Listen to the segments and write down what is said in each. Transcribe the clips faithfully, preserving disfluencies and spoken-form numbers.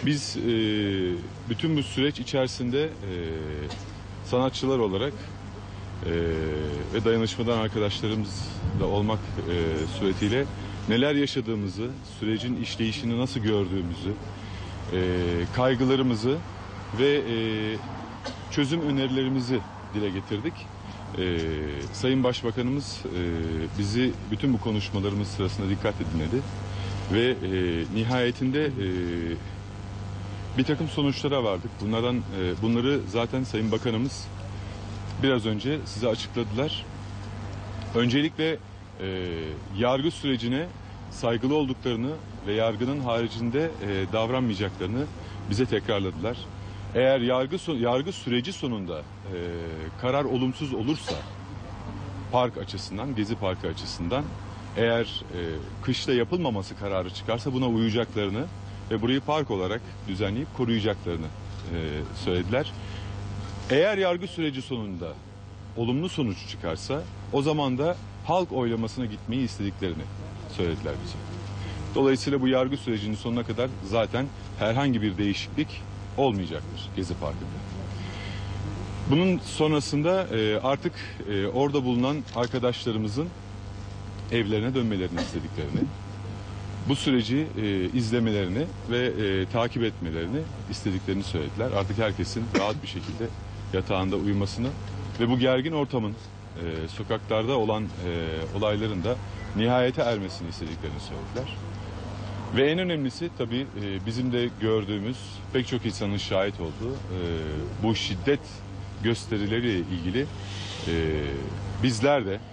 Biz e, bütün bu süreç içerisinde e, sanatçılar olarak e, ve dayanışmadan arkadaşlarımızla olmak e, suretiyle neler yaşadığımızı, sürecin işleyişini nasıl gördüğümüzü, e, kaygılarımızı ve e, çözüm önerilerimizi dile getirdik. E, Sayın Başbakanımız e, bizi bütün bu konuşmalarımız sırasında dikkatle dinledi ve e, nihayetinde e, bir takım sonuçlara vardık. Bunlardan e, bunları zaten Sayın Bakanımız biraz önce size açıkladılar. Öncelikle e, yargı sürecine saygılı olduklarını ve yargının haricinde e, davranmayacaklarını bize tekrarladılar. Eğer yargı yargı süreci sonunda e, karar olumsuz olursa park açısından, Gezi Parkı açısından, eğer e, kışta yapılmaması kararı çıkarsa buna uyacaklarını ve burayı park olarak düzenleyip koruyacaklarını e, söylediler. Eğer yargı süreci sonunda olumlu sonuç çıkarsa o zaman da halk oylamasına gitmeyi istediklerini söylediler bize. Dolayısıyla bu yargı sürecinin sonuna kadar zaten herhangi bir değişiklik olmayacaktır Gezi Parkı'nda. Bunun sonrasında e, artık e, orada bulunan arkadaşlarımızın evlerine dönmelerini istediklerini, bu süreci e, izlemelerini ve e, takip etmelerini istediklerini söylediler. Artık herkesin rahat bir şekilde yatağında uyumasını ve bu gergin ortamın e, sokaklarda olan e, olayların da nihayete ermesini istediklerini söylediler. Ve en önemlisi tabii e, bizim de gördüğümüz, pek çok insanın şahit olduğu e, bu şiddet gösterileriyle ilgili e, bizler de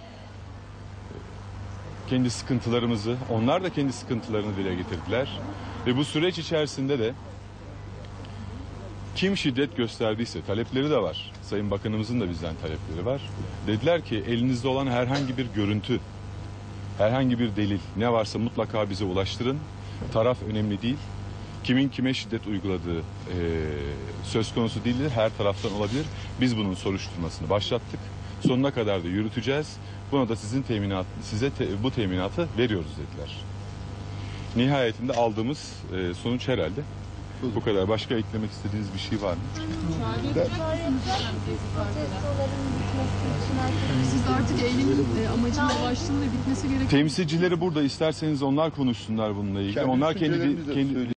kendi sıkıntılarımızı, onlar da kendi sıkıntılarını dile getirdiler. Ve bu süreç içerisinde de kim şiddet gösterdiyse, talepleri de var. Sayın Bakanımızın da bizden talepleri var. Dediler ki elinizde olan herhangi bir görüntü, herhangi bir delil ne varsa mutlaka bize ulaştırın. Taraf önemli değil. Kimin kime şiddet uyguladığı e, söz konusu değildir. Her taraftan olabilir. Biz bunun soruşturmasını başlattık. Sonuna kadar da yürüteceğiz. Buna da sizin teminat, size te, bu teminatı veriyoruz dediler. Nihayetinde aldığımız e, sonuç herhalde bu kadar. Başka eklemek istediğiniz bir şey var mı? Siz artık eylemin amacına ulaştığını ve bitmesi gerekiyor. Temsilcileri burada, isterseniz onlar konuşsunlar bununla ilgili. Kendi Onlar kendi düşüncelerimizi de kendi